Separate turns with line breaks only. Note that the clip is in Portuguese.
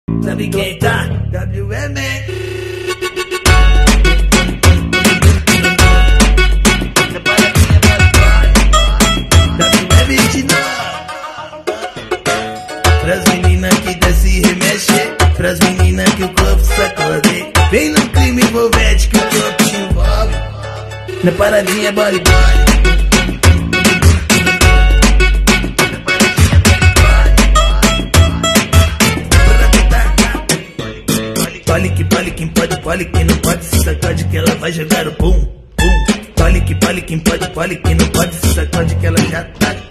Sabe quem tá? WM. Pras meninas que desce e remexe, pras meninas que o corpo sacode. Vem no crime envolvente que o corpo te envolve. Na paradinha body body. Pole quem pode, pole quem não pode, se sacode que ela vai jogar o pum, pum. Pole quem pode, pole quem não pode, se sacode que ela já tá.